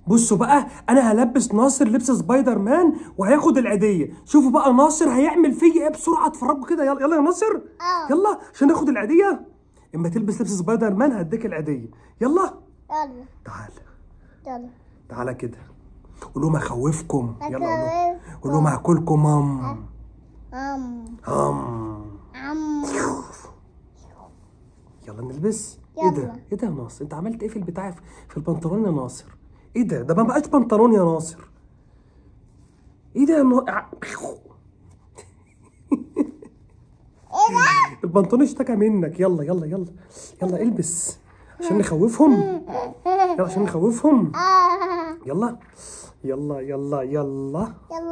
بصوا بقى، انا هلبس ناصر لبس سبايدر مان وهياخد العيديه. شوفوا بقى ناصر هيعمل فيا ايه بسرعه، اتفرجوا كده. يلا يلا يا ناصر، يلا عشان ناخد العيديه. اما تلبس لبس سبايدر مان هديك العيديه. يلا يلا تعال، يلا تعالى كده. قول لهم هخوفكم. يلا قول لهم هاكلكم. يلا نلبس. ايه ده؟ ايه ده يا ناصر؟ انت عملت ايه في البتاع، في البنطلون يا ناصر؟ ايه ده؟ ده ما بقاش بنطلون يا ناصر. ايه ده يا البنطلون اشتكى منك. يلا يلا يلا يلا البس عشان نخوفهم. يلا عشان نخوفهم. يلا يلا يلا يلا يلا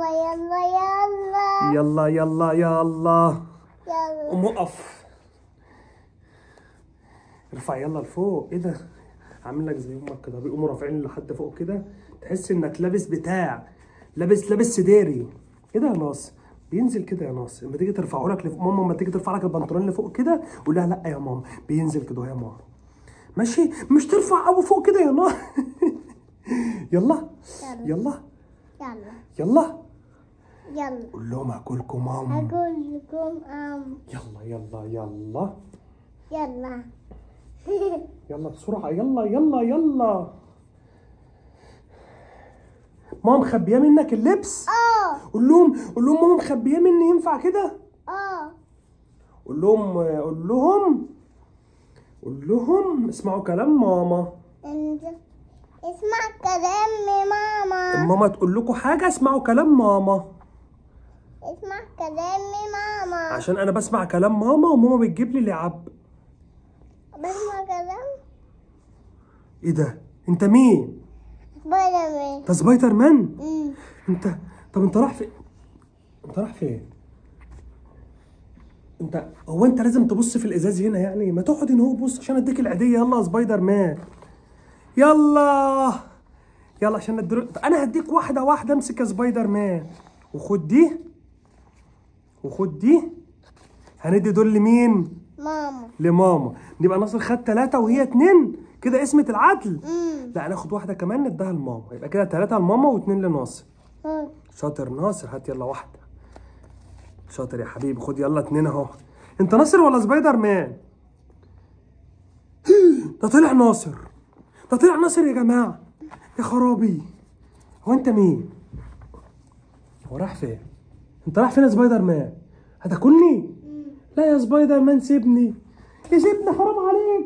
يلا يلا يلا يلا. قوم وقف، ارفع يلا لفوق. ايه ده؟ عامل لك زي امك كده، بيقوموا رافعين لحد فوق كده، تحس انك لابس بتاع، لابس سداري. ايه ده يا ناصر؟ بينزل كده يا ناصر. لما تيجي ترفعه لك ماما لما تيجي ترفع لك البنطلون لفوق كده قول لها لا يا ماما بينزل كده يا ماما. ماشي؟ مش ترفع قوي فوق كده يا ناصر. يلا يلا يلا يلا قول لهم هاكلكم هاكلكم يلا يلا يلا يلا يلا بسرعة. يلا يلا يلا. ماما مخبياه منك اللبس؟ قول لهم ماما مخبياه مني. ينفع كده؟ قول لهم اسمعوا كلام ماما. اسمع كلام ماما. ماما تقول لكم حاجة اسمعوا كلام ماما. اسمع كلام ماما. عشان انا بسمع كلام ماما وماما بتجيب لي لعب. بسمع كلام. ايه ده؟ انت مين؟ سبايدر مان. انت سبايدر مان؟ انت، طب انت رايح فين؟ انت رايح فين؟ هو انت لازم تبص في الازاز هنا يعني؟ ما تقعد هنا اهو بص عشان اديك العيديه. يلا يا سبايدر مان يلا يلا عشان انا هديك واحده واحده. امسك يا سبايدر مان وخد دي وخد دي. هندي دول لمين؟ ماما. لماما. نبقى ناصر خد 3 وهي 2 كده قسمة العدل. لا ناخد واحدة كمان نديها لماما، يبقى كده 3 لماما و2 لناصر. شاطر ناصر. هات يلا واحدة. شاطر يا حبيبي. خد يلا 2 اهو. انت ناصر ولا سبايدر مان؟ ده طلع ناصر. ده طلع ناصر يا جماعة. يا خرابي. هو انت مين؟ هو راح فين؟ انت رايح فين يا سبايدر مان؟ هتاكلني؟ لا يا سبايدر مان سيبني. سيبني حرام عليك.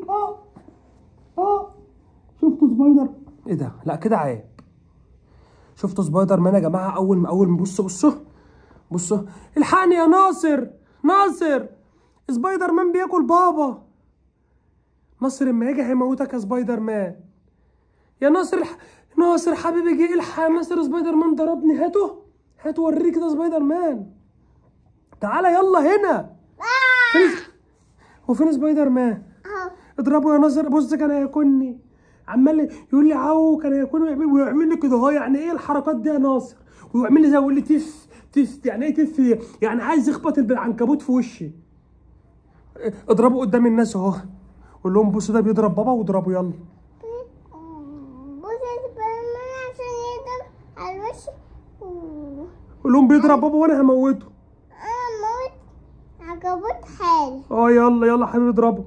شفتوا سبايدر؟ ايه ده؟ لا كده عيب. شفتوا سبايدر مان يا جماعه؟ اول ما بصوا الحقني يا ناصر. سبايدر مان بياكل بابا. ناصر اما يجي هيموتك يا سبايدر مان. يا ناصر حبيبي جه الحق يا ناصر. سبايدر مان ضربني. هاته وريني كده سبايدر مان. تعالى يلا هنا. هو فين سبايدر مان؟ اضربه يا ناصر. بص كان هياكلني. عمال يقول لي عو كان هياكلني ويعمل لي كده اهو. يعني ايه الحركات دي يا ناصر؟ ويعمل لي زي يقول لي تف. يعني ايه تف؟ يعني عايز يخبط العنكبوت في وشي. اضربه قدام الناس اهو. قول لهم بصوا ده بيضرب بابا واضربه يلا. بص يا سبايدر مان عشان يضرب على وشي. قول لهم بيضرب بابا وانا هموته. هموت عنكبوت حالي. يلا يلا حبيبي اضربه.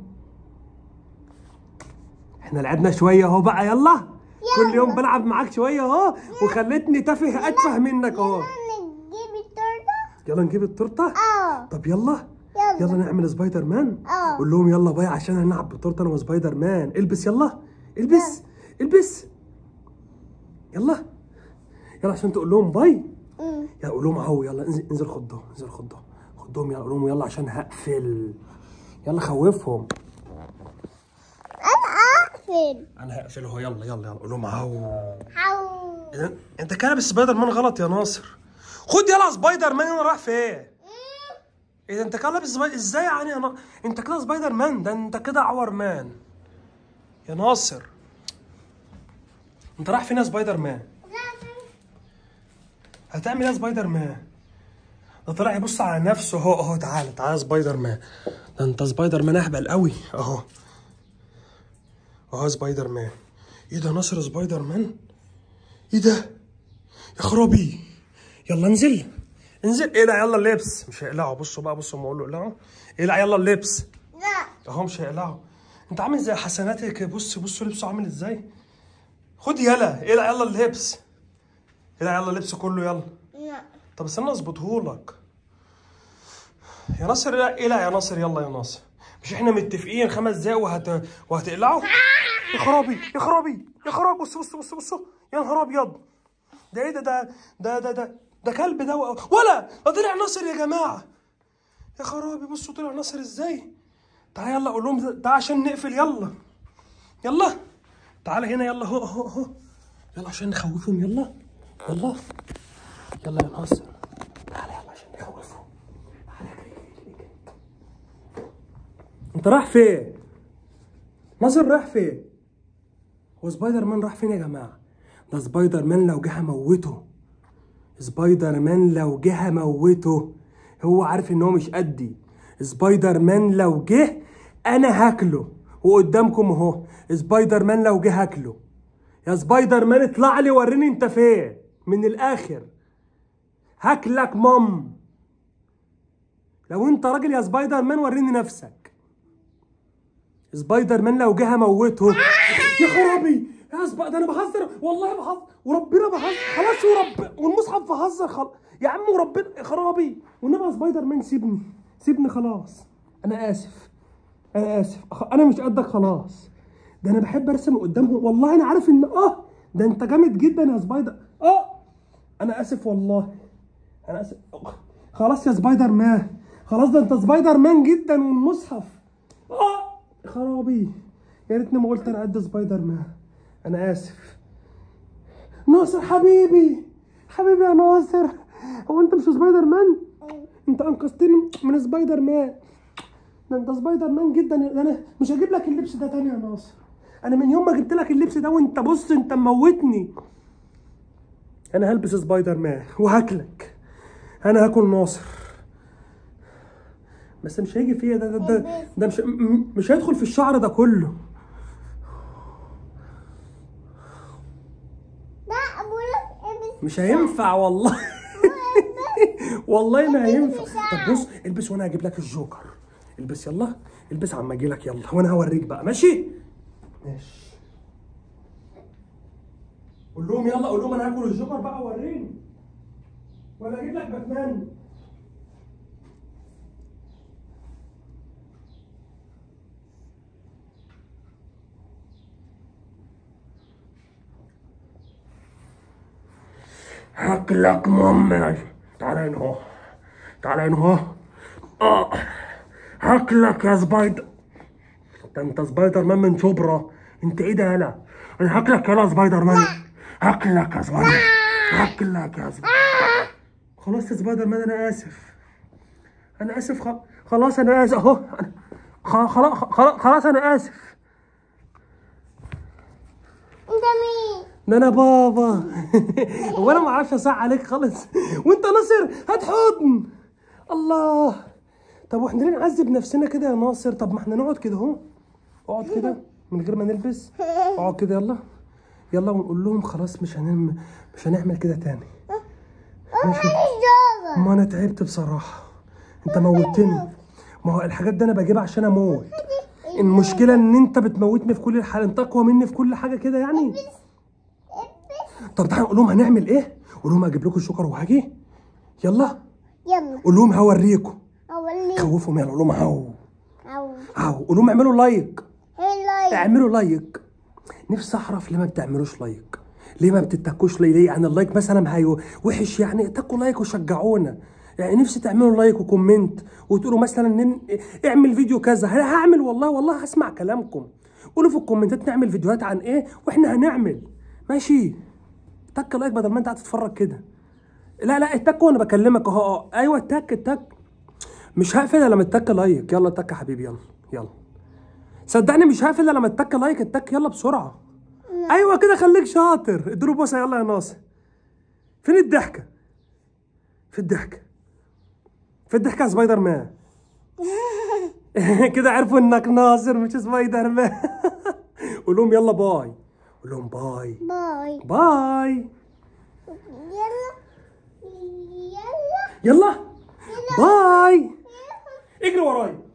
احنا لعبنا شويه اهو بقى. يلا كل يوم بلعب معاك شويه اهو وخلتني تافه اتفه منك اهو. نجيب التورته. يلا نجيب التورته. طب يلا نعمل سبايدر مان. قول لهم يلا باي عشان هنلعب بالتورته انا وسبايدر مان. البس يلا. البس يلا عشان تقول لهم باي. يلا قول لهم اهو. يلا انزل خدهم. يلا قول لهم يلا عشان هقفل. يلا خوفهم. انا هقفل اهو. يلا قول لهم اهو. انت كده لابس سبايدر مان غلط يا ناصر. خد يلا سبايدر مان. انا رايح فين؟ ايه ده؟ انت كده لابس سبايدر ازاي يعني انت كده سبايدر مان؟ ده انت كده عور مان يا ناصر. انت رايح فين يا سبايدر مان؟ هتعمل ايه يا سبايدر مان؟ ده طلع يبص على نفسه اهو. تعالى يا سبايدر مان. ده انت سبايدر مان اهبل قوي اهو سبايدر مان. ايه ده ناصر؟ سبايدر مان ايه ده؟ يا خرابي. يلا انزل انزل. اقلع يلا اللبس. مش هيقلعوا. بصوا بقى، بصوا ما اقول له اقلعوا. اقلع يلا اللبس. لا اهو مش هيقلعوا. انت عامل زي حسناتك. بصوا لبسه عامل ازاي. خد يلا اقلع يلا اللبس. اقلع يلا اللبس كله يلا. لا طب استنى اظبطهولك. يا ناصر اقلع يا ناصر يلا يا ناصر. مش احنا متفقين 5 دقايق وهتقلعوا؟ يا خرابي يا خرابي يا خرابي. بصوا يا نهار ابيض. ده ايه ده كلب ده ولا ده طلع ناصر يا جماعه. يا خرابي بصوا طلع ناصر ازاي. تعال يلا قول لهم تعال عشان نقفل. يلا تعال هنا يلا. اهو يلا عشان نخوفهم. يلا يا ناصر. تعال يلا عشان نخوفهم. تعال اجري. انت رايح فين؟ ناصر رايح فين؟ هو سبايدر مان راح فين يا جماعه؟ ده سبايدر مان لو جه هموته. سبايدر مان لو جه هموته. هو عارف ان هو مش قدي. سبايدر مان لو جه انا هاكله. وقدامكم اهو سبايدر مان لو جه هاكله. يا سبايدر مان اطلع لي وريني انت فين من الاخر. هاكلك مام. لو انت راجل يا سبايدر مان وريني نفسك. سبايدر مان لو جه هموته. يا خرابي ده انا بهزر والله بهزر وربنا بهزر. خلاص والمصحف بهزر يا عم وربنا. يا خرابي والنبي يا سبايدر مان سيبني خلاص. انا اسف انا مش قدك خلاص. ده انا بحب ارسم قدامهم والله. انا عارف ان ده انت جامد جدا يا سبايدر. انا اسف والله. انا اسف. خلاص يا سبايدر مان خلاص. ده انت سبايدر مان جدا والمصحف. يا خرابي يا ريتني ما قلت انا قد سبايدر مان. انا اسف. ناصر حبيبي يا ناصر. هو انت مش سبايدر مان؟ انت انقذتني من سبايدر مان. ده انت سبايدر مان جدا. انا مش هجيب لك اللبس ده تاني يا ناصر. انا من يوم ما جبت لك اللبس ده وانت بص انت مموتني. انا هلبس سبايدر مان وهاكلك. انا هاكل ناصر بس مش هيجي فيا. ده مش هيدخل في الشعر ده كله. مش هينفع والله. والله ما هينفع. طب بص البس وانا هجيب لك الجوكر. البس يلا. البس عم اجي لك يلا وانا هوريك بقى. ماشي. قول لهم يلا. قول لهم انا هاكل الجوكر بقى. وريني ولا اجيب لك باتمان. هاكلك ماما. تعالى هنا اهو. هاكلك يا سبايدر. ده انت سبايدر مان من شبرا. انت ايه ده يالا؟ انا هاكلك يالا سبايدر مان. هاكلك يا سبايدر. خلاص يا سبايدر مان انا اسف. خلاص انا اسف اهو. خلاص انا اسف. انت مين؟ ده انا بابا. وانا ما اعرفش اصح عليك خالص. وانت ناصر هات حضن. الله. طب واحنا ليه نعذب نفسنا كده يا ناصر؟ طب ما احنا نقعد كده اهو. اقعد كده من غير ما نلبس. اقعد كده يلا ونقول لهم خلاص مش هنعمل كده تاني. ماشي. ما انا تعبت بصراحه. انت موتني. ما هو الحاجات دي انا بجيبها عشان اموت. المشكله ان انت بتموتني في كل الحال. انت اقوى مني في كل حاجه كده يعني. طب تعالى نقول لهم هنعمل ايه. قول لهم هجيب لكم الشوكر وهاجي. يلا قول لهم هوريكم. خوفهم يلا. قول لهم هاو. قول لهم اعملوا لايك. اعملوا لايك. نفسي اعرف ليه ما بتعملوش لايك. ليه ما بتتكوش ليه؟ يعني اللايك مثلا وحش يعني. اتكوا لايك وشجعونا. يعني نفسي تعملوا لايك وكومنت وتقولوا مثلا اعمل فيديو كذا. هعمل والله هسمع كلامكم. قولوا في الكومنتات نعمل فيديوهات عن ايه واحنا هنعمل. ماشي. تك لايك بدل ما انت قاعد تتفرج كده. لا اتك وانا بكلمك اهو. ايوه اتك. مش هقفل الا لما اتك لايك. يلا اتك يا حبيبي. يلا صدقني مش هقفل الا لما اتك لايك. اتك يلا بسرعه. ايوه كده خليك شاطر. اديله بوسه يلا يا ناصر. فين الضحكه؟ في الضحكه يا سبايدر مان. كده عرفوا انك ناصر مش سبايدر مان. قول لهم يلا باي. قول لهم باي. يلا يلا باي. اجري ورايا.